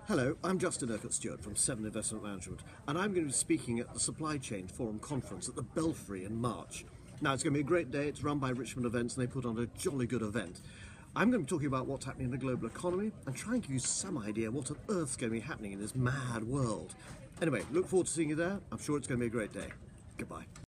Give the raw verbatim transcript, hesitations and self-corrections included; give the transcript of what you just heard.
Hello, I'm Justin Urquhart Stewart from Seven Investment Management, and I'm going to be speaking at the Supply Chain Forum Conference at the BELFRY in March. Now, it's going to be a great day. It's run by Richmond Events, and they put on a jolly good event. I'm going to be talking about what's happening in the global economy and try and give you some idea what on earth's going to be happening in this mad world. Anyway, look forward to seeing you there. I'm sure it's going to be a great day. Goodbye.